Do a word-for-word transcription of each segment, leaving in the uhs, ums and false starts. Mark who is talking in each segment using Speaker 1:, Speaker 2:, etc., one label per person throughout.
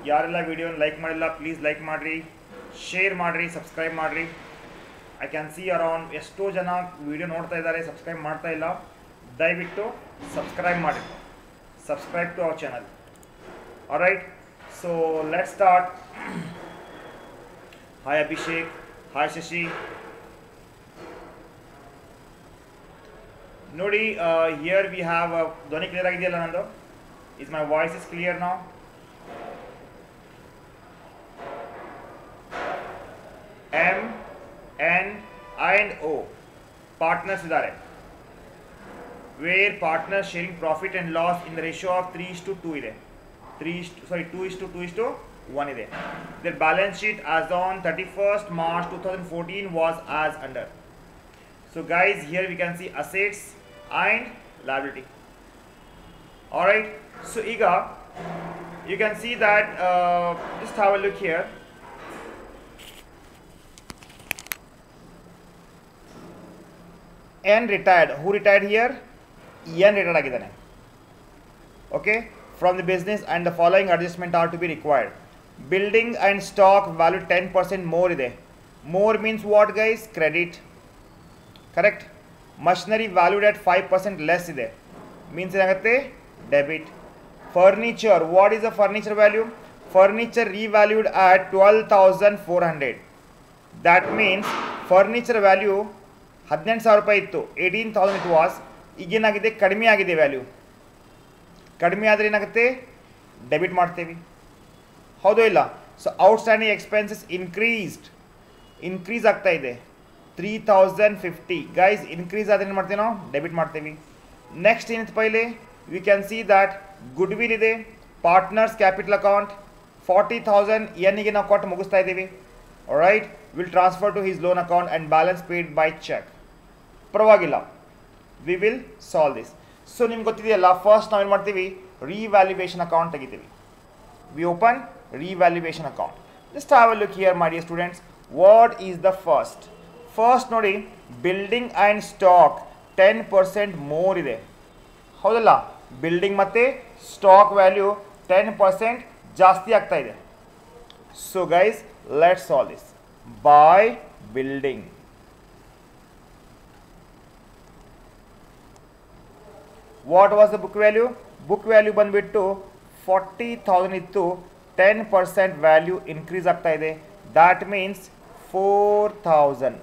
Speaker 1: ಯಾರೆಲ್ಲ ವಿಡಿಯೋನ ಲೈಕ್ ಮಾಡಿಲ್ಲ ಪ್ಲೀಸ್ ಲೈಕ್ ಮಾಡಿರಿ, ಶೇರ್ ಮಾಡಿರಿ, ಸಬ್ಸ್ಕ್ರೈಬ್ ಮಾಡಿರಿ. ಐ ಕ್ಯಾನ್ ಸಿ ಅರೌಂಡ್ ಎಷ್ಟೋ ಜನ ವಿಡಿಯೋ ನೋಡ್ತಾ ಇದ್ದಾರೆ, ಸಬ್ಸ್ಕ್ರೈಬ್ ಮಾಡ್ತಾ ಇಲ್ಲ. ದಯವಿಟ್ಟು ಸಬ್ಸ್ಕ್ರೈಬ್ ಮಾಡಿ, subscribe to our channel. Alright, so let start. Hi Abhishek, hi Shashi. ನೋಡಿ, ಹಿಯರ್ ವಿ ಹ್ಯಾವ್ ಧ್ವನಿ ಕ್ಲಿಯರ್ ಆಗಿದೆಯಲ್ಲ ನಂದು? Is my voice is clear now? M N and O partners ಇದ್ದಾರೆ, where partner sharing profit and loss in the ratio of three is to two ಇದೆ, three is sorry two is to two is to one ಇದೆ. Their balance sheet as on thirty-first March twenty fourteen was as under. So guys, here we can see assets and liability. Alright, so iga you can see that uh, just have a look here. N retired. Who retired here? N retired agidane. Okay, from the business, and the following adjustment are to be required. Building and stock value ten percent more ಇದೆ. More means what guys? Credit. Correct. Machinery valued at five percent less ಇದೆ. Means ಏನಾಗುತ್ತೆ? Debit. Furniture. What is the furniture value? Furniture revalued at twelve thousand four hundred. That means furniture value ಹದಿನೆಂಟು ಸಾವಿರ ರೂಪಾಯಿ ಇತ್ತು, eighteen thousand it was. ಈಗೇನಾಗಿದೆ? ಕಡಿಮೆ ಆಗಿದೆ value. ಕಡಿಮೆ ಆದರೆ ಏನಾಗುತ್ತೆ? ಡೆಬಿಟ್ ಮಾಡ್ತೇವೆ, ಹೌದು ಇಲ್ಲ? So outstanding expenses increased, increase ಆಗ್ತಾ ಇದೆ three thousand fifty. Guys increase ಆದರೆ ಏನು ಮಾಡ್ತೀವಿ ನಾವು? ಡೆಬಿಟ್ ಮಾಡ್ತೀವಿ. ನೆಕ್ಸ್ಟ್ ಏನಿತ್ತು ಪೈಲೆ? We can see that goodwill ಇದೆ, partners capital account forty thousand ಎನ್ನಿಗೆ ನಾವು ಕೊಟ್ಟು ಮುಗಿಸ್ತಾ ಇದ್ದೀವಿ. Right, will transfer to his loan account and balance paid by cheque. ಪರವಾಗಿಲ್ಲ, we will solve this. So ನಿಮ್ಗೆ ಗೊತ್ತಿದೆಯಲ್ಲ, ಫಸ್ಟ್ ನಾವೇನು ಮಾಡ್ತೀವಿ? ರಿವ್ಯಾಲ್ಯೂಯೇಷನ್ ಅಕೌಂಟ್ ತೆಗಿತೀವಿ. We open revaluation account. Just have a look here my dear students. What is the first? First ನೋಡಿ, building and stock ten percent more ಇದೆ, ಹೌದಲ್ಲ? Building ಮತ್ತು stock value ten percent ಜಾಸ್ತಿ ಆಗ್ತಾ ಇದೆ. So guys let's solve this. By building, what was the book value? Book value ಬಂದುಬಿಟ್ಟು forty thousand ಇತ್ತು, ten percent value increase ಆಗ್ತಾ ಇದೆ. That means four thousand.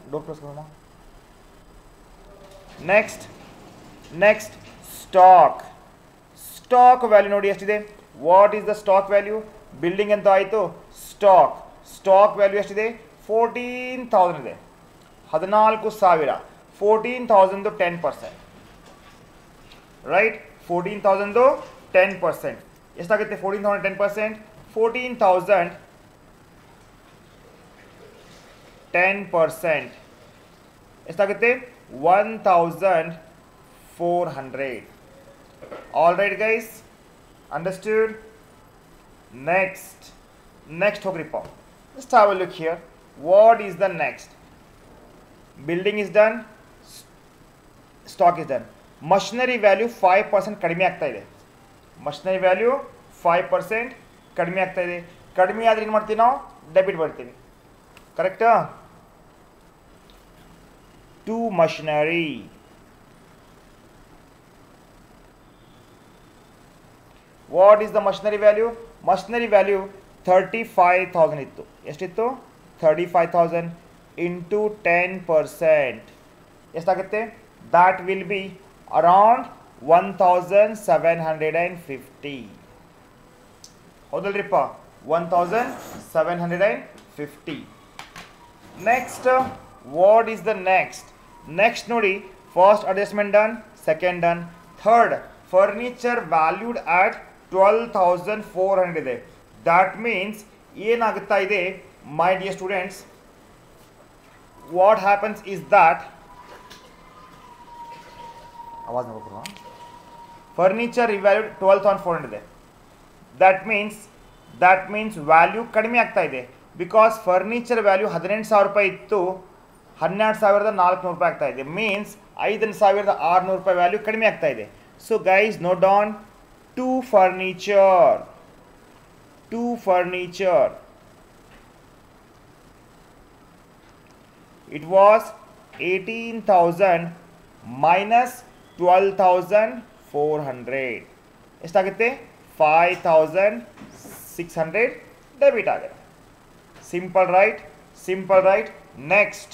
Speaker 1: Next next stock. Stock value ನೋಡಿ ಎಷ್ಟಿದೆ? What is the stock value? Building ಅಂತ ಆಯಿತು, stock stock value ಎಷ್ಟಿದೆ? Fourteen thousand ಇದೆ, ಹದಿನಾಲ್ಕು ಸಾವಿರ. Fourteen thousand ten percent, right? Fourteen thousand ten percent ಎಷ್ಟಾಗುತ್ತೆ? Fourteen thousand ten percent, fourteen thousand ten percent ಎಷ್ಟಾಗುತ್ತೆ? One thousand four hundred. All right guys, understood? Next next ಹೋಗ್ರಿಪ್ಪ. Just have a look here. What is the next? Building is done, stock is done. Machinery value five percent ಕಡಿಮೆ ಆಗ್ತಾ ಇದೆ. Machinery value five percent ಕಡಿಮೆ ಆಗ್ತಾ ಇದೆ. ಕಡಿಮೆ ಆದರೆ ಏನು ಮಾಡ್ತೀವಿ ನಾವು? ಡೆಬಿಟ್ ಬರ್ತೀವಿ, ಕರೆಕ್ಟಾ? To machinery. What is the machinery value? Machinery value thirty five thousand ಇತ್ತು. ಎಷ್ಟಿತ್ತು? Thirty five thousand into ten percent ಎಷ್ಟಾಗುತ್ತೆ? That will be around one thousand seven hundred and fifty. ಹೌದಲ್ರಿಪ್ಪ? One thousand seven hundred and fifty. Next what is the next? Next ನೋಡಿ, first adjustment done, second done, third furniture valued at twelve thousand four hundred ಇದೆ. That means ಏನಾಗುತ್ತಾ ಇದೆ my dear students? What happens is that ಆವಾಜ್ ನೋಡ್ಕೊಳ furniture revalued twelve thousand four hundred ಇದೆ. That means that means value ಕಡಿಮೆ ಆಗ್ತಾ ಇದೆ. Because furniture value ಹದಿನೆಂಟು ಸಾವಿರ ರೂಪಾಯಿ ಇತ್ತು, ಹನ್ನೆರಡು ಸಾವಿರದ ನಾಲ್ಕುನೂರು ರೂಪಾಯಿ ಆಗ್ತಾ ಇದೆ. ಮೀನ್ಸ್ ಐದು ಸಾವಿರದ ಆರುನೂರು ರೂಪಾಯಿ ವ್ಯಾಲ್ಯೂ ಕಡಿಮೆ ಆಗ್ತಾ ಇದೆ. So guys note down to furniture to furniture. It was eighteen thousand minus twelve thousand four hundred. ಎಷ್ಟಾಗುತ್ತೆ five thousand six hundred debit ಆಗುತ್ತೆ. Simple right, simple right. Next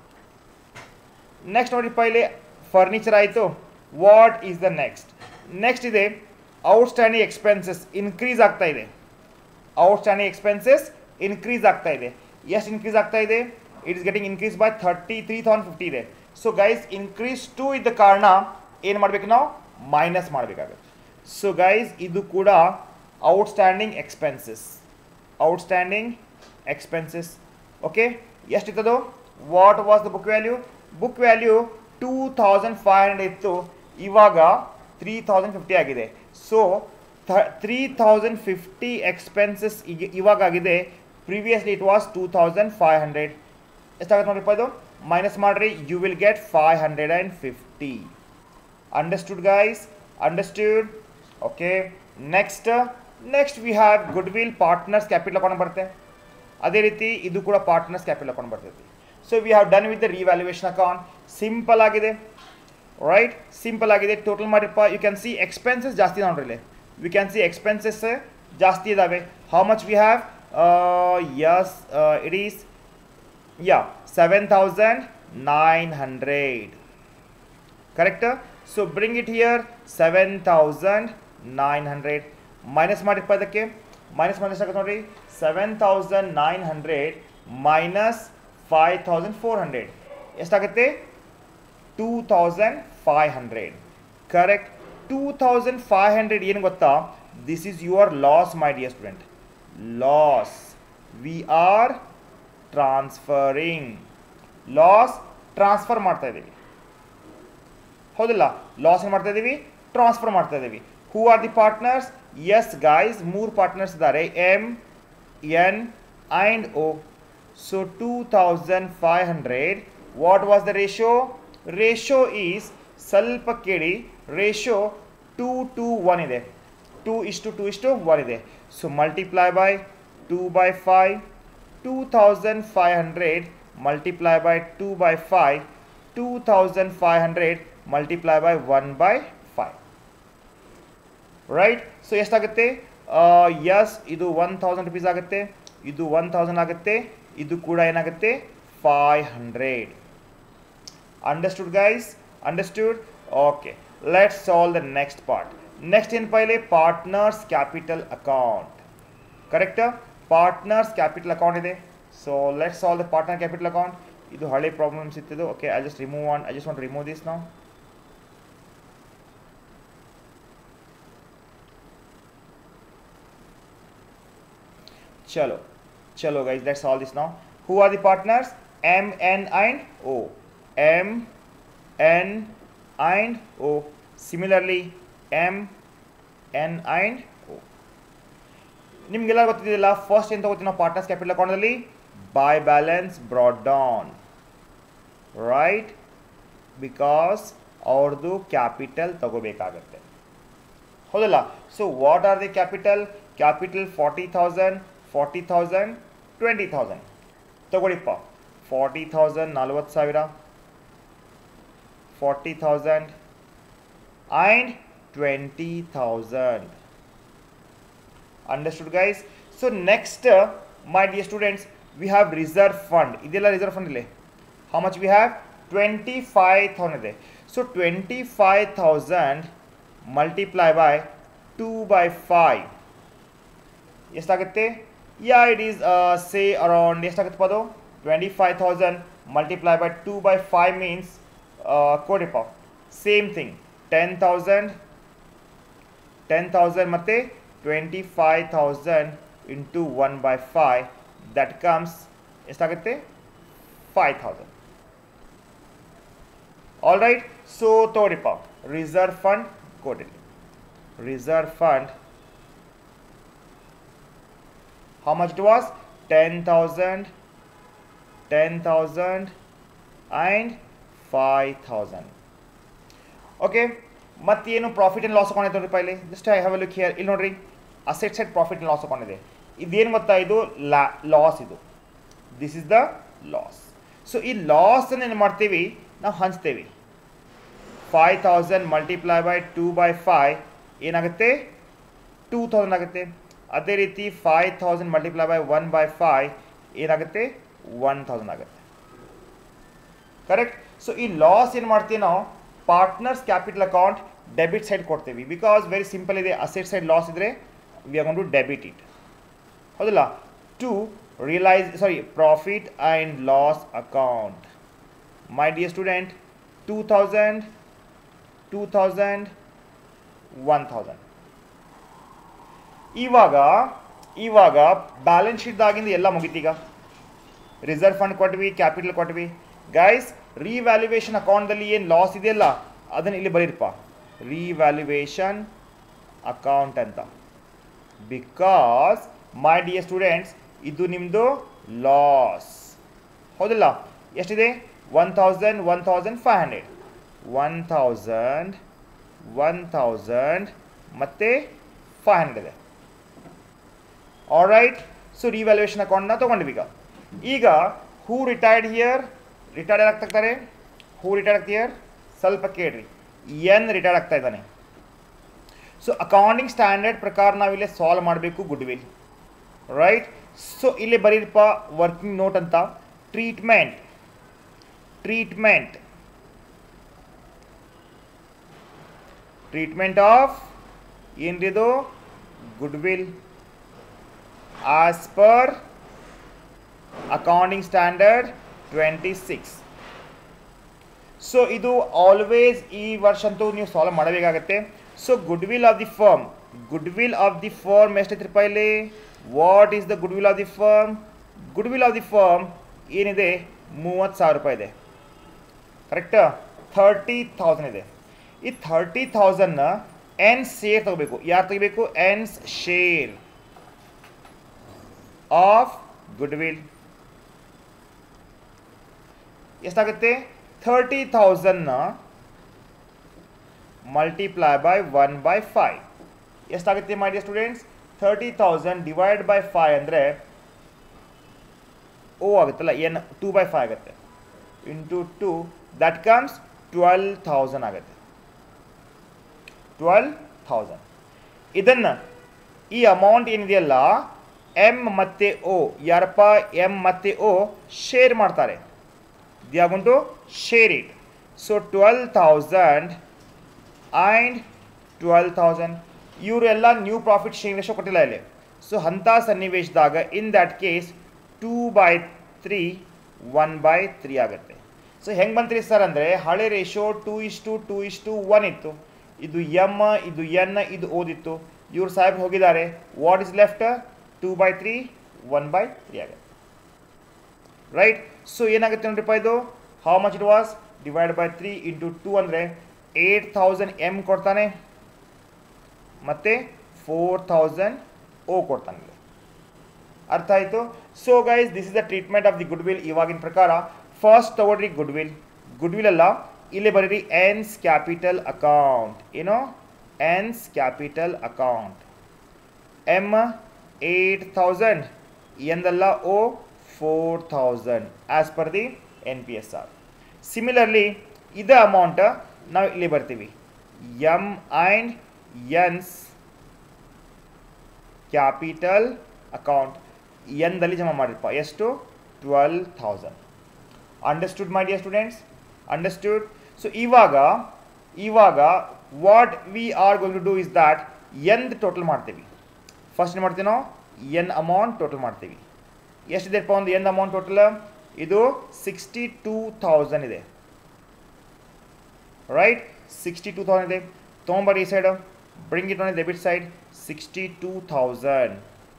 Speaker 1: next ನೋಡಿಪ್ಪ, ಇಲ್ಲಿ ಫರ್ನಿಚರ್ ಆಯಿತು. What is the next? Next ಇದೆ outstanding expenses increase ಆಗ್ತಾ ಇದೆ. Outstanding expenses increase ಆಗ್ತಾ ಇದೆ. ಎಷ್ಟು ಇನ್ಕ್ರೀಸ್ ಆಗ್ತಾ ಇದೆ? It is getting increase by thirty three thousand fifty ಇದೆ. ಸೊ ಗೈಸ್ ಇನ್ಕ್ರೀಸ್ ಟು ಇದ್ದ ಕಾರಣ ಏನು ಮಾಡಬೇಕು ನಾವು? ಮೈನಸ್ ಮಾಡಬೇಕಾಗುತ್ತೆ. ಸೊ ಗೈಸ್ ಇದು ಕೂಡ outstanding expenses, outstanding expenses. Okay, ಎಷ್ಟಿತ್ತದು? What was the book value? Book value two thousand five hundred ಇತ್ತು, ಇವಾಗ ತ್ರೀ ತೌಸಂಡ್ ಫಿಫ್ಟಿ ಆಗಿದೆ. So three thousand fifty expenses ಇವಾಗ ಆಗಿದೆ. Previously it was two thousand five hundred. ಎಷ್ಟಾಗುತ್ತೆ ನೋಡಿಪ್ಪ ಇದು? Minus ಮಾಡಿರಿ, you will get five hundred and fifty. Understood guys? Understood? Okay, next next we have goodwill partners capital account ಬರುತ್ತೆ. ಅದೇ ರೀತಿ ಇದು ಕೂಡ ಪಾರ್ಟ್ನರ್ಸ್ ಕ್ಯಾಪಿಟಲ್ ಅಕೌಂಟ್ ಬರ್ತೈತಿ. So we have done with the revaluation account. Simple ಆಗಿದೆ, right? Simple ಆಗಿದೆ. Total ಮಾಡಿಪ್ಪ, you can see expenses ಜಾಸ್ತಿ ನೋಡ್ರಿ ಇಲ್ಲಿ. ವಿ ಕ್ಯಾನ್ ಸಿ ಎಕ್ಸ್ಪೆನ್ಸಸ್ ಜಾಸ್ತಿ ಇದ್ದಾವೆ. How much we have? Yes, it is yeah seven thousand nine hundred. Correct? So bring it here, seven thousand nine hundred. Minus ಮಾಡಿಪ್ಪ ಇದಕ್ಕೆ. Minus ಮಾಡಿ ಎಷ್ಟಾಗುತ್ತೆ ನೋಡ್ರಿ? seven thousand nine hundred minus five thousand four hundred. ಎಷ್ಟಾಗುತ್ತೆ? two thousand five hundred. Correct? two thousand five hundred ಏನು ಗೊತ್ತಾ? This is your loss, my dear student. Loss. We are transferring. Loss transfer ಮಾಡ್ತಾ ಇದ್ದೀವಿ, ಹೌದಿಲ್ಲ? Loss ಏನು ಮಾಡ್ತಾ ಇದ್ದೀವಿ? Transfer ಮಾಡ್ತಾ ಇದ್ದೀವಿ. Who are the partners? Yes guys, ಮೂರು ಪಾರ್ಟ್ನರ್ಸ್ ಇದ್ದಾರೆ, M, N and O. So two thousand five hundred. What was the ratio? Ratio is, ಸ್ವಲ್ಪ ಕೇಳಿ, ರೇಷೋ ಟೂ ಟು ಒನ್ ಇದೆ. ಟೂ ಇಷ್ಟು ಟೂ ಇಷ್ಟು ಒನ್ ಇದೆ. So multiply by two by five. two thousand five hundred multiply by two by five, two thousand five hundred multiply by one by five, right? So ಎಷ್ಟಾಗುತ್ತೆ? Yes, ಇದು one thousand rupees ಆಗುತ್ತೆ, ಇದು one thousand ಆಗುತ್ತೆ, ಇದು ಕೂಡ ಏನಾಗುತ್ತೆ? Five hundred. Understood guys? Understood? Okay, let's solve the next part. Next ಏನಪ್ಪ ಇಲ್ಲಿ? Partners capital account. ಕರೆಕ್ಟಾ? ಪಾರ್ಟ್ನರ್ಸ್ ಕ್ಯಾಪಿಟಲ್ ಅಕೌಂಟ್ ಇದೆ. So let's solve the partner capital account. ಇದು ಹಳೆ ಪ್ರಾಬ್ಲಮ್ಸ್ ಇತ್ತಿದ್ದು. Okay, I just remove one. I just want to remove this now. ಚಲೋ ಚಲೋ guys, let's solve this now. Who are the partners? M, N and O. M, N and O. Similarly M, N and ನಿಮಗೆಲ್ಲ ಗೊತ್ತಿದ್ದಿಲ್ಲ. First ಏನು ತಗೋತೀವಿ ನಾವು partners capital ಅಕೌಂಟಲ್ಲಿ? By balance brought down, right? Because ಅವ್ರದ್ದು capital ತಗೋಬೇಕಾಗತ್ತೆ, ಹೌದಲ್ಲ? So what are the capital? Capital forty thousand, forty thousand, twenty thousand ತಗೊಳ್ಳಿಪ್ಪ. ಫಾರ್ಟಿ ಥೌಸಂಡ್ ನಲ್ವತ್ತು ಸಾವಿರ, forty thousand and twenty thousand. Understood guys? So next uh, my dear students, we have reserve fund. ಇದೆಲ್ಲ reserve fund ಇಲ್ಲಿ. How much we have? twenty-five thousand ಇದೆ. So twenty-five thousand multiply by two by five. ಎಷ್ಟಾಗುತ್ತೆ? Yeah, it is uh, say around ಎಷ್ಟಾಗುತ್ತೆ ಅದು? twenty-five thousand multiply by two by five means uh, ಕೊಡಿಪ್ಪ. Same thing. ten thousand, ten thousand ಮತ್ತೆ twenty-five thousand into one by five, that comes ಎಷ್ಟಾಗುತ್ತೆ? five thousand. All right, so ತೋರಿಪ್ಪ reserve fund ಕೊಡಿರಿ. Reserve fund how much it was? ten thousand, ten thousand and five thousand. Okay, ಮತ್ತೇನು profit and loss account ಐತೆ ನೋಡ್ರಿಪ್ಪ ಇಲ್ಲಿ. Just I have a look here. ಇಲ್ಲಿ ನೋಡ್ರಿ, asset side profit and loss account ಇದೆ. ಇದೇನು ಗೊತ್ತಾ, ಇದು ಲಾಸ್, ಇದು this is the loss. So ಈ ಲಾಸನ್ನು ಏನು ಮಾಡ್ತೀವಿ, ನಾವು ಹಂಚ್ತೇವೆ. Five thousand multiply by two by five ಏನಾಗುತ್ತೆ, ಟೂ ತೌಸಂಡ್ ಆಗುತ್ತೆ. ಅದೇ ರೀತಿ five thousand multiply by one by five ಏನಾಗುತ್ತೆ, ಒನ್ ತೌಸಂಡ್ ಆಗುತ್ತೆ. ಕರೆಕ್ಟ್. ಸೊ ಈ ಲಾಸ್ ಏನು ಮಾಡ್ತೀವಿ ನಾವು, partners capital account debit side ಕೊಡ್ತೀವಿ. ಬಿಕಾಸ್ ವೆರಿ ಸಿಂಪಲ್ ಇದೆ, ಅಸೆಟ್ ಸೈಡ್ ಲಾಸ್ ಇದ್ರೆ we are going to debit it, ಹೌದಲ್ಲ. To realise sorry profit and loss account. My dear student, two thousand two thousand one thousand. ಇವಾಗ ಇವಾಗ balance ಶೀಟ್ದಾಗಿಂದ ಎಲ್ಲ ಮುಗಿತೀಗ. Reserve fund ಕೊಟ್ವಿ, capital ಕೊಟ್ವಿ. ಗೈಸ್, ರಿವ್ಯಾಲ್ಯೂಯೇಷನ್ ಅಕೌಂಟ್ದಲ್ಲಿ ಏನು ಲಾಸ್ ಇದೆಯಲ್ಲ ಅದನ್ನು ಇಲ್ಲಿ ಬರೀರಪ್ಪ, ರಿವ್ಯಾಲ್ಯೂಯೇಷನ್ ಅಕೌಂಟ್ ಅಂತ. ಬಿಕಾಸ್ ಮೈ ಡಿಯರ್ ಸ್ಟೂಡೆಂಟ್ಸ್, ಇದು ನಿಮ್ಮದು ಲಾಸ್, ಹೌದಲ್ಲ. ಎಷ್ಟಿದೆ, one thousand one thousand five hundred one thousand one thousand ಮತ್ತು ಫೈವ್ ಹಂಡ್ರೆಡ್ ಇದೆ. All right. ಸೊ ರಿವ್ಯಾಲ್ಯೂಯೇಷನ್ ಅಕೌಂಟ್ನ ತೊಗೊಂಡ್ವಿ. ಈಗ ಈಗ ಹೂ ರಿಟೈರ್ಡ್ ಹಿಯರ್, ರಿಟೈರ್ಡ್ ಯಾರು ಆಗ್ತಾರೆ, ಹೂ ರಿಟೈರ್ಡ್ ಆಗ್ತಿ ಹಿಯರ್, ಸ್ವಲ್ಪ ಕೇಳ್ರಿ. ಎನ್ ರಿಟೈರ್ಡ್ ಆಗ್ತಾ ಇದ್ದಾನೆ. ಸೊ ಅಕೌಂಟಿಂಗ್ ಸ್ಟ್ಯಾಂಡರ್ಡ್ ಪ್ರಕಾರ ನಾವಿಲ್ಲಿ ಸಾಲ್ವ್ ಮಾಡಬೇಕು ಗುಡ್ ವಿಲ್, ರೈಟ್. ಸೊ ಇಲ್ಲಿ ಬರೀರಪ್ಪ ವರ್ಕಿಂಗ್ ನೋಟ್ ಅಂತ. ಟ್ರೀಟ್ಮೆಂಟ್ ಟ್ರೀಟ್ಮೆಂಟ್ ಟ್ರೀಟ್ಮೆಂಟ್ ಆಫ್ ಏನ್ರಿದು, goodwill as per accounting standard twenty six. So ಇದು ಆಲ್ವೇಸ್ ಈ ವರ್ಷ ಅಂತೂ ನೀವು ಸಾಲ್ವ್ ಮಾಡಬೇಕಾಗತ್ತೆ. So goodwill of the firm, goodwill of the firm ಎಷ್ಟೈತೆ ರೂಪಾಯಿಲಿ, what is the goodwill of the firm, goodwill of the firm ಏನಿದೆ, ಮೂವತ್ತು ಸಾವಿರ ರೂಪಾಯಿ ಇದೆ. ಕರೆಕ್ಟಾ, ಥರ್ಟಿ ಥೌಸಂಡ್ ಇದೆ. ಈ ಥರ್ಟಿ ಥೌಸಂಡ್ನ ಎನ್ಸ್ ಶೇರ್ ತಗೋಬೇಕು. ಯಾರು ತೆಗಿಬೇಕು, N's share of goodwill ಎಷ್ಟಾಗುತ್ತೆ, ಥರ್ಟಿ ಥೌಸಂಡ್ನ multiply by one by five ಎಷ್ಟಾಗುತ್ತೆ my dear students, thirty thousand divide by five ಅಂದರೆ ಓ ಆಗುತ್ತಲ್ಲ, ಎನ್ ಟೂ ಬೈ ಫೈವ್ ಆಗುತ್ತೆ, into two that comes twelve thousand ಆಗುತ್ತೆ. ಟ್ವೆಲ್ ಥೌಸಂಡ್ ಇದನ್ನು ಈ amount ಏನಿದೆಯಲ್ಲ ಎಮ್ ಮತ್ತು ಓ, ಯಾರಪ್ಪ ಎಮ್ ಮತ್ತು ಓ ಶೇರ್ ಮಾಡ್ತಾರೆ. They are going to share it. So twelve thousand and twelve thousand ಇವರೆಲ್ಲ ನ್ಯೂ ಪ್ರಾಫಿಟ್ ಶೇರಿಂಗ್ ರೇಷೋ ಕೊಟ್ಟಿಲ್ಲ ಇಲ್ಲಿ. ಸೊ ಅಂಥ ಸನ್ನಿವೇಶದಾಗ in that case two by three one by three ಆಗುತ್ತೆ. ಸೊ ಹೆಂಗೆ ಬಂತ್ರಿ ಸರ್ ಅಂದರೆ, ಹಳೆ ರೇಷೋ ಟೂ ಇಷ್ಟು ಟೂ ಇಷ್ಟು ಒನ್ ಇತ್ತು, ಇದು ಎಮ್ ಇದು ಎನ್ ಇದು ಓದಿತ್ತು, ಇವ್ರು ಸಾಹೇಬ್ ಹೋಗಿದ್ದಾರೆ. What is left, two by three one by three ಆಗುತ್ತೆ, ರೈಟ್. ಸೊ ಏನಾಗುತ್ತೆ ನೋಡ್ರಿಪ್ಪ, ಇದು how much it was, divide by three into two ಅಂದರೆ ಏಟ್ ಥೌಸಂಡ್ ಎಮ್ ಕೊಡ್ತಾನೆ ಮತ್ತು ಫೋರ್ ಥೌಸಂಡ್ ಓ ಕೊಡ್ತಾನೆ. ಅರ್ಥ ಆಯಿತು. So guys, this is the treatment of the goodwill. ಇವಾಗಿನ ಪ್ರಕಾರ ಫಸ್ಟ್ ತಗೊಳ್ರಿ ಗುಡ್ ವಿಲ್. ಗುಡ್ ವಿಲ್ ಅಲ್ಲ, ಇಲ್ಲಿ ಬರೀರಿ ಎನ್ಸ್ ಕ್ಯಾಪಿಟಲ್ ಅಕೌಂಟ್. ಏನೋ N's capital account. M eight thousand, ಎಂದಲ್ಲ O four thousand as per the N P S R. Similarly ಇದೇ amount ನಾವು ಇಲ್ಲಿ ಬರ್ತೀವಿ, M and N's capital account ಎಂದಲ್ಲಿ ಜಮಾ ಮಾಡಿರಪ್ಪ. ಎಷ್ಟು, twelve thousand. Understood my dear students, understood. So ಇವಾಗ ಇವಾಗ what we are going to do is that ಎಂದ್ ಟೋಟಲ್ ಮಾಡ್ತೀವಿ. ಫಸ್ಟ್ ಏನು ಮಾಡ್ತೀವಿ ನಾವು, ಎನ್ ಅಮೌಂಟ್ ಟೋಟಲ್ ಮಾಡ್ತೀವಿ. ಎಷ್ಟಿದೆಪ್ಪ ಒಂದು ಎನ್ ಅಮೌಂಟ್ ಟೋಟಲ್, ಇದು ಸಿಕ್ಸ್ಟಿ ಟೂ ಥೌಸಂಡ್ ಇದೆ, ರೈಟ್. ಸಿಕ್ಸ್ಟಿ ಟೂ ಥೌಸಂಡ್ ಇದೆ. ತೊಗೊಂಬರಿ ಈ side, bring it on debit side, sixty two thousand.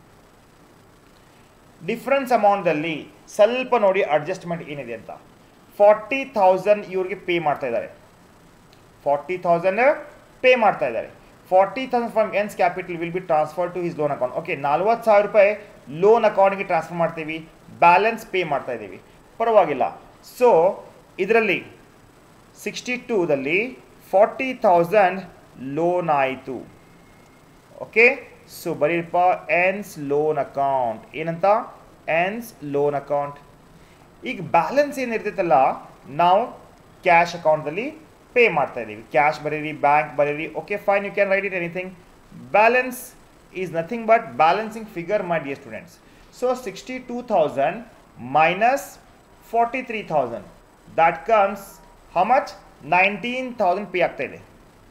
Speaker 1: Difference ಅಮೌಂಟಲ್ಲಿ ಸ್ವಲ್ಪ ನೋಡಿ ಅಡ್ಜಸ್ಟ್ಮೆಂಟ್ ಏನಿದೆ ಅಂತ. ಫಾರ್ಟಿ ಥೌಸಂಡ್ ಇವ್ರಿಗೆ ಪೇ ಮಾಡ್ತಾ ಇದ್ದಾರೆ, ಫಾರ್ಟಿ ಥೌಸಂಡ್ ಪೇ ಮಾಡ್ತಾ ಇದ್ದಾರೆ. Forty thousand from N's capital will be transfer to his loan account. Okay, ನಲ್ವತ್ತು ಸಾವಿರ ರೂಪಾಯಿ ಲೋನ್ ಅಕೌಂಟ್ಗೆ ಟ್ರಾನ್ಸ್ಫರ್ ಮಾಡ್ತೀವಿ, ಬ್ಯಾಲೆನ್ಸ್ ಪೇ ಮಾಡ್ತಾ ಇದ್ದೀವಿ, ಪರವಾಗಿಲ್ಲ. ಸೊ ಇದರಲ್ಲಿ ಸಿಕ್ಸ್ಟಿ ಟೂದಲ್ಲಿ ಫಾರ್ಟಿ ಥೌಸಂಡ್ ಲೋನ್ ಆಯಿತು. ಓಕೆ, ಸೊ ಬರೀಪ್ಪ ಎನ್ಸ್ ಲೋನ್ ಅಕೌಂಟ್ ಏನಂತ ಎನ್ಸ್ ಲೋನ್ ಅಕೌಂಟ್. ಈಗ ಬ್ಯಾಲೆನ್ಸ್ ಏನಿರ್ತೈತಲ್ಲ ನಾವು ಕ್ಯಾಶ್ ಅಕೌಂಟ್ದಲ್ಲಿ ಪೇ ಮಾಡ್ತಾ ಇದ್ದೀವಿ. ಕ್ಯಾಶ್ ಬರೀರಿ, ಬ್ಯಾಂಕ್ ಬರೀರಿ, okay fine, you can write it anything. Balance is nothing but balancing figure my dear students. So sixty two thousand minus forty three thousand that comes how much nineteen thousand pay ಆಗ್ತಾ ಇದೆ.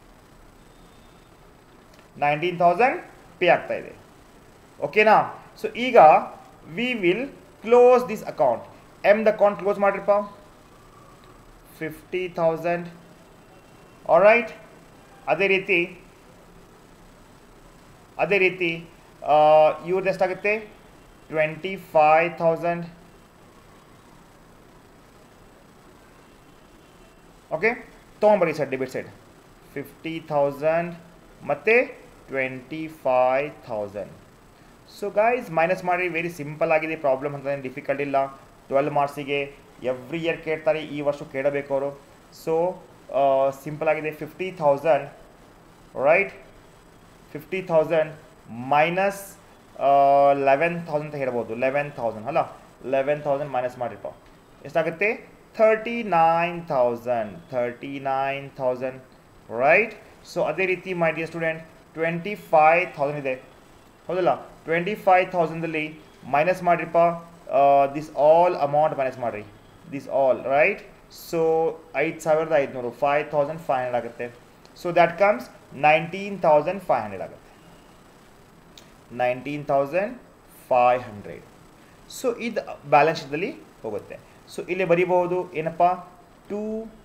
Speaker 1: Nineteen thousand pay ಆಗ್ತಾ ಇದೆ, ಓಕೆನಾ. So ಈಗ we will close this account. M the account close ಮಾಡಿರಪ್ಪ fifty thousand. Alright, ಅದೇ ರೀತಿ ಅದೇ ರೀತಿ ಇವ್ರದ್ದು ಎಷ್ಟಾಗುತ್ತೆ ಟ್ವೆಂಟಿ ಫೈವ್ ಥೌಸಂಡ್. ಓಕೆ, ತೊಗೊಂಬರಿ sir debit side fifty thousand ಮತ್ತು twenty five thousand. So guys minus ಮಾಡಿ, ವೆರಿ ಸಿಂಪಲ್ ಆಗಿದೆ, ಪ್ರಾಬ್ಲಮ್ ಅಂತ ಡಿಫಿಕಲ್ಟ್ ಇಲ್ಲ. ಟ್ವೆಲ್ ಮಾರ್ಕ್ಸಿಗೆ ಎವ್ರಿ ಇಯರ್ ಕೇಳ್ತಾರೆ, ಈ ವರ್ಷ ಕೇಳಬೇಕು ಅವರು. ಸೊ ಸಿಂಪಲ್ ಆಗಿದೆ. Fifty thousand right, fifty thousand minus eleven thousand ಅಂತ ಹೇಳ್ಬೋದು. ಲೆವೆನ್ ಥೌಸಂಡ್ ಅಲ್ಲ, ಲೆವೆನ್ ಥೌಸಂಡ್ ಮೈನಸ್ ಮಾಡಿರಪ್ಪ ಎಷ್ಟಾಗುತ್ತೆ thirty nine thousand. Thirty nine thousand right. So ಅದೇ ರೀತಿ my dear student twenty five thousand ಇದೆ ಹೌದಲ್ಲ, ಟ್ವೆಂಟಿ ಫೈವ್ ಥೌಸಂಡಲ್ಲಿ ಮೈನಸ್ ಮಾಡಿರಪ್ಪ ದಿಸ್ ಆಲ್ ಅಮೌಂಟ್ ಮೈನಸ್ ಮಾಡಿರಿ, ದಿಸ್ ಆಲ್ ರೈಟ್. ಸೊ ಐದು ಸಾವಿರದ ಐದುನೂರು, ಫೈವ್ ಥೌಸಂಡ್ ಫೈವ್ ಹಂಡ್ರೆಡ್ ಆಗುತ್ತೆ. So that comes nineteen thousand five hundred ಆಗುತ್ತೆ, nineteen thousand five hundred. So ಇದು ಬ್ಯಾಲೆನ್ಸ್ ಶೀಟಲ್ಲಿ ಹೋಗುತ್ತೆ. ಸೊ ಇಲ್ಲಿ ಬರೀಬಹುದು ಏನಪ್ಪ, ಟು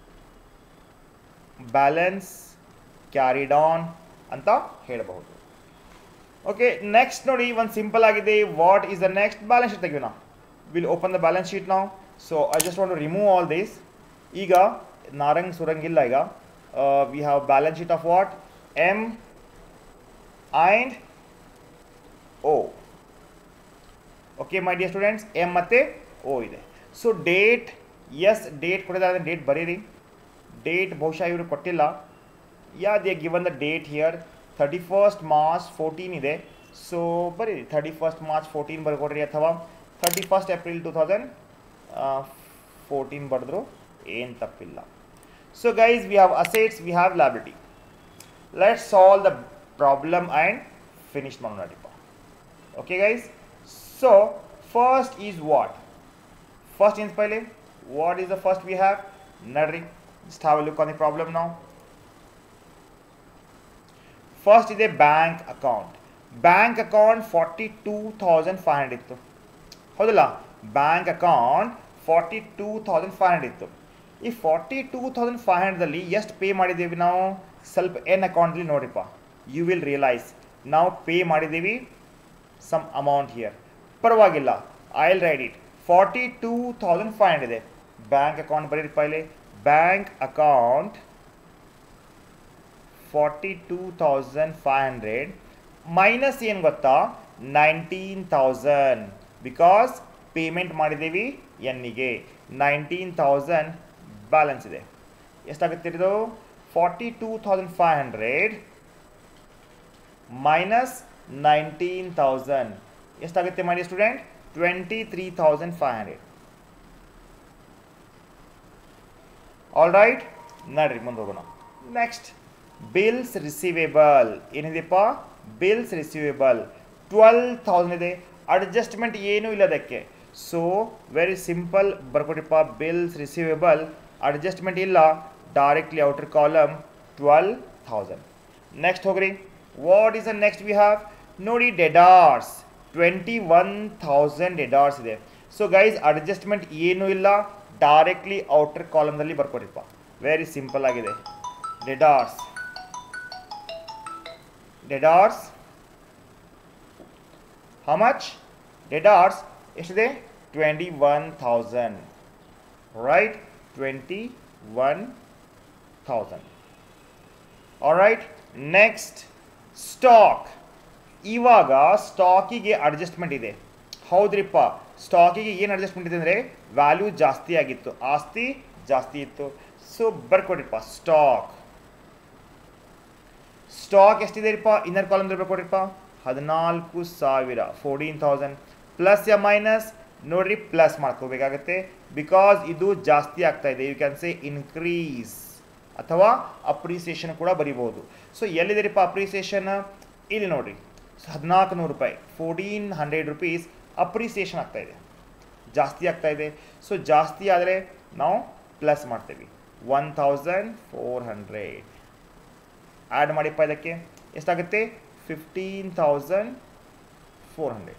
Speaker 1: ಬ್ಯಾಲೆನ್ಸ್ ಕ್ಯಾರಿಡ್ ಆನ್ ಅಂತ ಹೇಳಬಹುದು. ಓಕೆ, ನೆಕ್ಸ್ಟ್ ನೋಡಿ ಒಂದು ಸಿಂಪಲ್ ಆಗಿದೆ. What is the next balance sheet ತೆಗೆಯೋಣ. Will open the balance sheet ನಾವು. So I just want to remove all this. ಈಗ ನಾರಂಗ್ ಸುರಂಗಿಲ್ಲ. ಈಗ we have balance sheet of what, M and O. Okay my dear students, M ಮತ್ತು O ಇದೆ. So date, yes date ಕೊಟ್ಟಿದ್ದಾರೆ, date ಬರೀರಿ. Date ಬಹುಶಃ ಇವರು ಕೊಟ್ಟಿಲ್ಲ. Yeah they given the date here thirty first March fourteen ಇದೆ. So ಬರೀರಿ thirty first March fourteen ಬರ್ಕೊಡ್ರಿ, ಅಥವಾ thirty first April two thousand fourteen ಬರೆದ್ರು ಏನು ತಪ್ಪಿಲ್ಲ. So guys we have assets, we have liability. Let's solve the problem and finish ಮಾಡೋಣ ನಡಿಪ. Okay guys, so first is what, first ಇನ್ಸ್ ಪೈಲೆ what is the first we have ನಡ್ರಿ. just have a look on the problem now. First is a bank account. Bank account forty-two thousand five hundred ಇತ್ತು ಹೌದಲ್ಲ. Bank account forty two thousand five hundred ಇತ್ತು. ಈ forty two thousand five ಹಂಡ್ರೆಡಲ್ಲಿ ಎಷ್ಟು pay ಮಾಡಿದ್ದೀವಿ ನಾವು, ಸ್ವಲ್ಪ N ಅಕೌಂಟಲ್ಲಿ ನೋಡಿಪ್ಪ, ಯು ವಿಲ್ ರಿಯಲೈಸ್ ನಾವು ಪೇ ಮಾಡಿದ್ದೀವಿ ಸಮ್ ಅಮೌಂಟ್ ಹಿಯರ್. ಪರವಾಗಿಲ್ಲ, I will write it. Forty two thousand five hundred ಇದೆ. ಬ್ಯಾಂಕ್ ಅಕೌಂಟ್ ಬರೀರಿಪ್ಪ ಇಲ್ಲಿ, bank account forty two thousand five hundred minus ಏನು ಗೊತ್ತಾ, ನೈನ್ಟೀನ್ ತೌಸಂಡ್, ಬಿಕಾಸ್ ಪೇಮೆಂಟ್ ಮಾಡಿದ್ದೀವಿ ಎನ್ನಿಗೆ. ನೈನ್ಟೀನ್ ತೌಸಂಡ್ ಬ್ಯಾಲೆನ್ಸ್ ಇದೆ. ಎಷ್ಟಾಗುತ್ತೆ ಇದು, forty two thousand five hundred minus nineteen thousand ಎಷ್ಟಾಗುತ್ತೆ ಮಾಡಿ student, twenty three thousand five hundred. All right, ನಡ್ರಿ ಮುಂದೆ ಹೋಗೋಣ. ನೆಕ್ಸ್ಟ್ ಬಿಲ್ಸ್ ರಿಸೀವೇಬಲ್ ಏನಿದೆಪ್ಪ, ಬಿಲ್ಸ್ ರಿಸೀವೇಬಲ್ ಟ್ವೆಲ್ ತೌಸಂಡ್ ಇದೆ. ಅಡ್ಜಸ್ಟ್ಮೆಂಟ್ ಏನೂ ಇಲ್ಲ ಅದಕ್ಕೆ. ಸೊ ವೆರಿ ಸಿಂಪಲ್ ಬರ್ಕೊಡಿಪ್ಪ, ಬಿಲ್ಸ್ ರಿಸೀವೇಬಲ್ ಅಡ್ಜಸ್ಟ್ಮೆಂಟ್ ಇಲ್ಲ, directly outer column twelve thousand. Next ಹೋಗ್ರಿ, what is the next we have ನೋಡಿ, debtors twenty one thousand debtors ಇದೆ. ಸೊ ಗೈಸ್ ಅಡ್ಜಸ್ಟ್ಮೆಂಟ್ ಏನೂ ಇಲ್ಲ, ಡೈರೆಕ್ಟ್ಲಿ ಔಟರ್ ಕಾಲಮ್ದಲ್ಲಿ ಬರ್ಕೊಡಿಪ್ಪ, ವೆರಿ ಸಿಂಪಲ್ ಆಗಿದೆ. Debtors debtors how much, debtors ಎಷ್ಟಿದೆ, twenty one thousand right, twenty one thousand. All right, next stock. ಇವಾಗ ಸ್ಟಾಕಿಗೆ ಅಡ್ಜಸ್ಟ್ಮೆಂಟ್ ಇದೆ ಹೌದ್ರಿಪ್ಪ. ಸ್ಟಾಕಿಗೆ ಏನು ಅಡ್ಜಸ್ಟ್ಮೆಂಟ್ ಇದೆ ಅಂದರೆ, ವ್ಯಾಲ್ಯೂ ಜಾಸ್ತಿ ಆಗಿತ್ತು, ಆಸ್ತಿ ಜಾಸ್ತಿ ಇತ್ತು. ಸೊ ಬರ್ಕೊಡ್ರಿಪ್ಪ, ಸ್ಟಾಕ್ ಸ್ಟಾಕ್ ಎಷ್ಟಿದೆ ರೀಪ್ಪ, ಇನ್ನರ್ ಕಾಲಮ್ದಲ್ಲಿ ಬರ್ಕೊಡ್ರಿಪ್ಪ, ಹದಿನಾಲ್ಕು ಸಾವಿರ ಫೋರ್ಟೀನ್ ತೌಸಂಡ್ ಪ್ಲಸ್ ಯ ಮೈನಸ್ ನೋಡ್ರಿ ಪ್ಲಸ್ ಮಾಡ್ಕೋಬೇಕಾಗತ್ತೆ ಬಿಕಾಸ್ ಇದು ಜಾಸ್ತಿ ಆಗ್ತಾ ಇದೆ ಯು ಕ್ಯಾನ್ ಸೇ ಇನ್ಕ್ರೀಸ್ ಅಥವಾ ಅಪ್ರಿಸಿಯೇಷನ್ ಕೂಡ ಬರಿಬೋದು ಸೊ ಎಲ್ಲಿದ್ದೀರಿಪ್ಪ ಅಪ್ರಿಸಿಯೇಷನ್ ಇಲ್ಲಿ ನೋಡ್ರಿ ಹದಿನಾಲ್ಕು ನೂರು ರೂಪಾಯಿ ಫೋರ್ಟೀನ್ ಹಂಡ್ರೆಡ್ ರುಪೀಸ್ ಅಪ್ರಿಸಿಯೇಷನ್ ಆಗ್ತಾ ಇದೆ ಜಾಸ್ತಿ ಆಗ್ತಾ ಇದೆ ಸೊ ಜಾಸ್ತಿ ಆದರೆ ನಾವು ಪ್ಲಸ್ ಮಾಡ್ತೀವಿ one thousand four hundred add ಮಾಡಿಪ್ಪ ಇದಕ್ಕೆ ಎಷ್ಟಾಗುತ್ತೆ fifteen thousand four hundred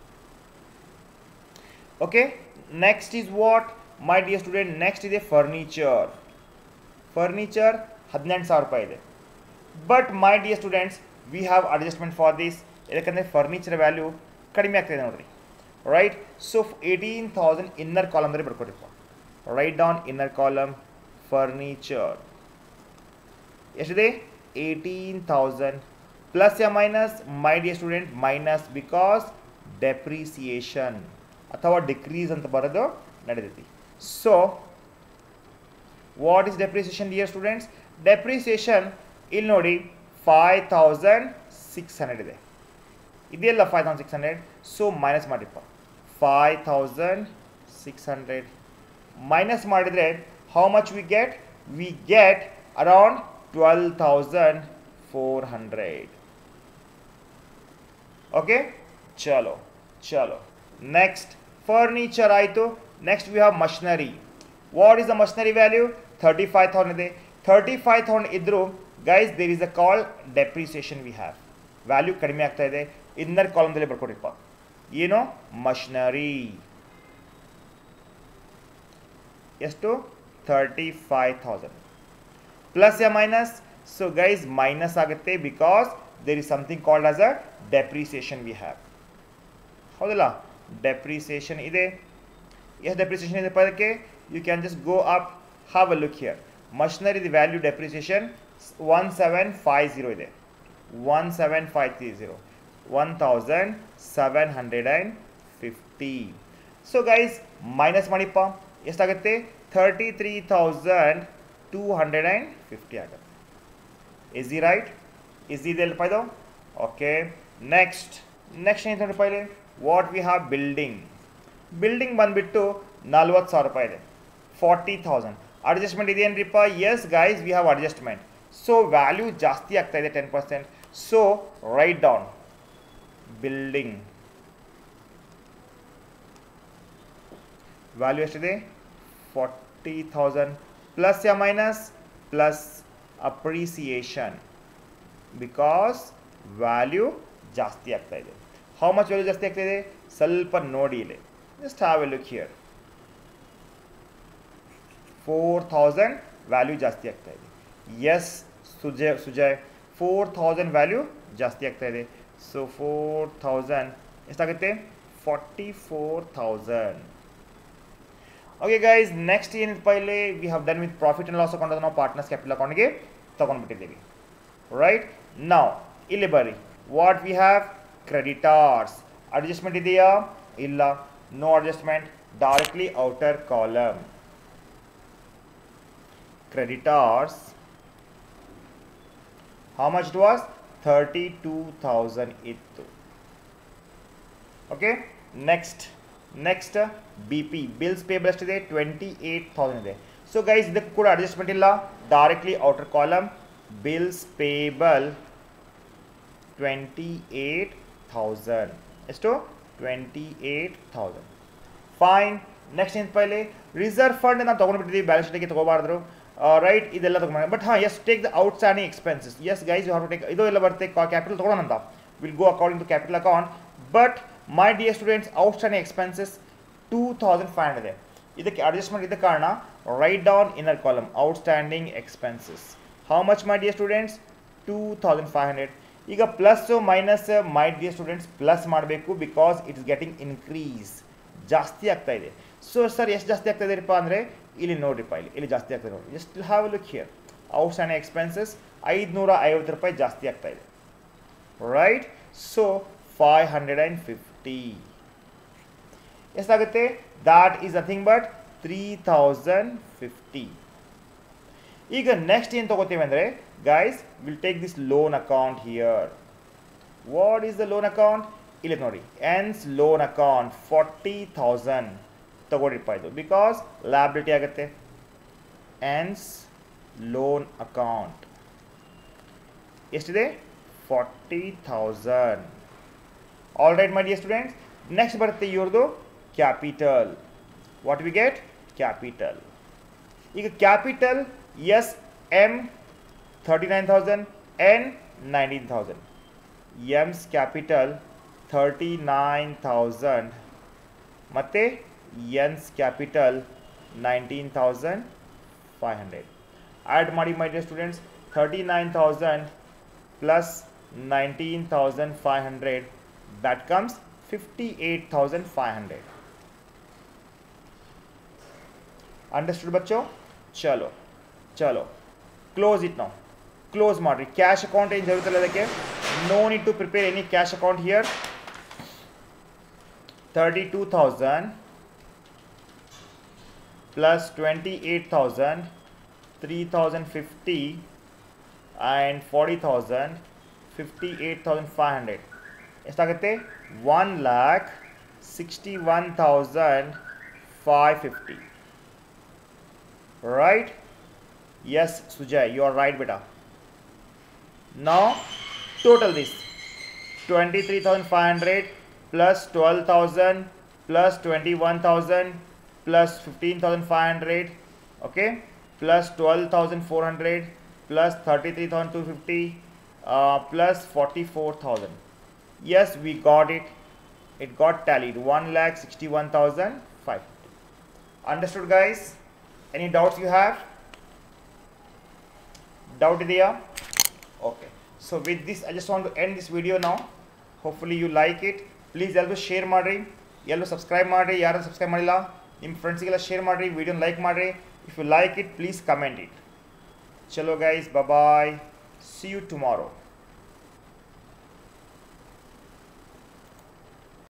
Speaker 1: okay next is what my dear student next ಇದೆ ಫರ್ನಿಚರ್ ಫರ್ನಿಚರ್ ಹದಿನೆಂಟು ಸಾವಿರ ರೂಪಾಯಿ ಇದೆ but my dear students we have adjustment for this ಯಾಕಂದರೆ ಫರ್ನಿಚರ್ ವ್ಯಾಲ್ಯೂ ಕಡಿಮೆ ಆಗ್ತಾಯಿದೆ ನೋಡಿರಿ right so eighteen thousand inner ಕಾಲಮ್ದಲ್ಲಿ ಬರ್ಕೊಡಿಪ್ಪ right down inner column furniture ಎಷ್ಟಿದೆ ಏಯ್ಟೀನ್ ಥೌಸಂಡ್ ಪ್ಲಸ್ ಯ minus my dear student minus because depreciation ಅಥವಾ decrease ಅಂತ ಬರೋದು ನಡೆದೈತಿ so what is depreciation dear students depreciation ಇಲ್ಲಿ ನೋಡಿ ಫೈವ್ ಥೌಸಂಡ್ ಸಿಕ್ಸ್ ಹಂಡ್ರೆಡ್ ಇದೆ ಇದೆಯಲ್ಲ five thousand six hundred so minus ಮಾಡಿಪ್ಪ five thousand six hundred minus ಮಾಡಿದರೆ how much we get we get around twelve thousand four hundred okay ಚಲೋ ಚಲೋ next furniture ಆಯಿತು next we have machinery what is the machinery value thirty five thousand ಇದೆ thirty five thousand ಇದ್ದರೂ guys there is a call depreciation we have value ಕಡಿಮೆ ಆಗ್ತಾ ಇದೆ inner ಕಾಲಮ್ದಲ್ಲಿ ಬರ್ಕೊಡಿಪ್ಪ ಏನು ಮಷಿನರಿ ಎಷ್ಟು ಥರ್ಟಿ ಫೈವ್ ಥೌಸಂಡ್ ಪ್ಲಸ್ ಯ ಮೈನಸ್ ಸೊ ಗೈಸ್ ಮೈನಸ್ ಆಗುತ್ತೆ because there is something called as a depreciation we have ಹೌದಲ್ಲ ಡೆಪ್ರಿಸಿಯೇಷನ್ ಇದೆ ಎಷ್ಟು ಡೆಪ್ರಿಸಿಯೇಷನ್ ಇದೆಪ್ಪ ಅದಕ್ಕೆ you can just go up have a look here machinery the value depreciation one seven five zero ಇದೆ one seven five three zero one thousand seven hundred and fifty so guys minus ಮಾಡಿಪ್ಪ ಎಷ್ಟಾಗುತ್ತೆ thirty three thousand two hundred and fifty ಆಗುತ್ತೆ is ಈ right is ಇದೆಲ್ಲಪ್ಪ ಇದು okay next next ಏನು ನೋಡಪ್ಪ ಇಲ್ಲಿ what we have building building ಬಂದುಬಿಟ್ಟು ನಲ್ವತ್ತು ಸಾವಿರ ರೂಪಾಯಿ ಇದೆ ಫಾರ್ಟಿ ಥೌಸಂಡ್ ಅಡ್ಜಸ್ಟ್ಮೆಂಟ್ ಇದೆಯೇನ್ರಿಪ್ಪ yes guys we have adjustment so value ಜಾಸ್ತಿ ಆಗ್ತಾ ಇದೆ ten percent so right down building value ಎಷ್ಟಿದೆ ಫಾರ್ಟಿ ಥೌಸಂಡ್ ಪ್ಲಸ್ ಯ minus plus appreciation because value ಜಾಸ್ತಿ ಆಗ್ತಾ ಇದೆ ಹೌ ಮಚ್ ವ್ಯಾಲ್ಯೂ ಜಾಸ್ತಿ ಆಗ್ತಾ ಇದೆ ಸ್ವಲ್ಪ ನೋಡಿ ಇಲ್ಲಿ just have a look here four thousand value ಜಾಸ್ತಿ ಆಗ್ತಾ ಇದೆ yes Sujay Sujay four thousand value ಜಾಸ್ತಿ ಆಗ್ತಾ ಇದೆ ಸೊ ಫೋರ್ ಥೌಸಂಡ್ ಎಷ್ಟಾಗುತ್ತೆ forty four thousand okay guys next ಏನಿದಪ್ಪ ಇಲ್ಲಿ we have done with profit and loss account ಅದು ನಾವು ಪಾರ್ಟ್ನರ್ಸ್ ಕ್ಯಾಪಿಟಲ್ ಅಕೌಂಟ್ಗೆ ತೊಗೊಂಡ್ಬಿಟ್ಟಿದ್ದೀವಿ ರೈಟ್ ನಾವು ಇಲ್ಲಿ ಬರ್ರಿ what we have creditors adjustment ಇದೆಯಾ ಇಲ್ಲ no adjustment directly outer column creditors how much it was thirty-two thousand ittu okay next next B P bills payable ಎಷ್ಟಿದೆ twenty-eight thousand ಇದೆ so guys ಇದಕ್ಕೆ ಕೂಡ ಅಡ್ಜಸ್ಟ್ಮೆಂಟ್ ಇಲ್ಲ directly outer column bills payable twenty-eight thousand ಎಷ್ಟು twenty-eight thousand fine next ಏನಪ್ಪ ಇಲ್ಲಿ reserve fund ನಾವು ತೊಗೊಂಡ್ಬಿಟ್ಟಿದ್ದೀವಿ balance ಶೀಟಿಗೆ ತೊಗೋಬಾರ್ದು right ಇದೆಲ್ಲ ತೊಗೊಂಡು ಬಟ್ ಹಾಂ yes take the outstanding expenses yes guys you have to take ಇದು ಎಲ್ಲ ಬರುತ್ತೆ ಕ್ಯಾಪಿಟಲ್ ತೊಗೊಳೋಣ ಅಂತ will go according to capital account but my dear students outstanding expenses two thousand five hundred ಇದೆ ಇದಕ್ಕೆ ಅಡ್ಜಸ್ಟ್ಮೆಂಟ್ ಇದ್ದ ಕಾರಣ right down inner column outstanding expenses how much my dear students two thousand five hundred ಈಗ plus minus my dear students plus ಮಾಡಬೇಕು because it is getting increase ಜಾಸ್ತಿ ಆಗ್ತಾ ಇದೆ so sir ಎಷ್ಟು ಜಾಸ್ತಿ ಆಗ್ತಾ ಇದೆಯಪ್ಪ ಅಂದರೆ ಇಲ್ಲಿ ನೋಡಿರಿಪ್ಪ ಇಲ್ಲಿ ಇಲ್ಲಿ ಜಾಸ್ತಿ ಆಗ್ತದೆ ನೋಡಿ just have a look here outstanding expenses ಐದುನೂರ ಐವತ್ತು ರೂಪಾಯಿ ಜಾಸ್ತಿ ಆಗ್ತಾ ಇದೆ right so five hundred and fifty ಎಷ್ಟಾಗುತ್ತೆ that is nothing but three thousand fifty ಈಗ ನೆಕ್ಸ್ಟ್ ಏನು ತೊಗೋತೀವಿ ಅಂದರೆ guys will take this loan account here what is the loan account? ಇಲ್ಲಿ ನೋಡಿ, N's loan account forty thousand ತಗೊಂಡಿಪ್ಪ ಇದು, because liability ಆಗುತ್ತೆ. ಎನ್ಸ್ ಲೋನ್ ಅಕೌಂಟ್ ಎಷ್ಟಿದೆ? Forty thousand. All right my dear students. Next ಬರುತ್ತೆ ಇವ್ರದ್ದು capital. What we get? Capital. ಈಗ capital yes M thirty nine thousand, N nineteen thousand. M's capital thirty nine thousand ಮತ್ತು N's capital nineteen thousand five hundred. Add ಮಾಡಿ my dear students. Thirty nine thousand plus nineteen thousand five hundred, that comes fifty-eight thousand five hundred. Understood बच्चों? चलो चलो close it now. Close ಮಾಡ್ರಿ. Cash account ಏನು ಜरूरत ಇಲ್ಲ ಅದಕ್ಕೆ. No need to prepare any cash account here. thirty-two thousand plus twenty-eight thousand, three thousand fifty and forty thousand, fifty-eight thousand five hundred. ಎಷ್ಟಾಗುತ್ತೆ? One lakh sixty one thousand five fifty. Right? Yes Sujay, you are right ಬೇಟಾ. Now total this twenty-three thousand five hundred plus twelve thousand plus twenty-one thousand plus fifteen thousand five hundred, okay, plus twelve thousand four hundred plus thirty-three thousand two hundred fifty uh, plus forty-four thousand. Yes, we got it. It got tallied. one lakh sixty-one thousand five hundred. Understood, guys? Any doubts you have? Doubt idea? Okay. So with this, I just want to end this video now. Hopefully you like it. Please ಎಲ್ಲರೂ share ಮಾಡಿರಿ, ಎಲ್ಲರೂ subscribe ಮಾಡಿರಿ. ಯಾರು subscribe ಮಾಡಿಲ್ಲ ನಿಮ್ಮ ಫ್ರೆಂಡ್ಸಿಗೆಲ್ಲ share ಮಾಡಿರಿ, ವಿಡಿಯೋನ like ಮಾಡಿರಿ. If you like it please comment it. ಚಲೋ guys, bye, see you tomorrow.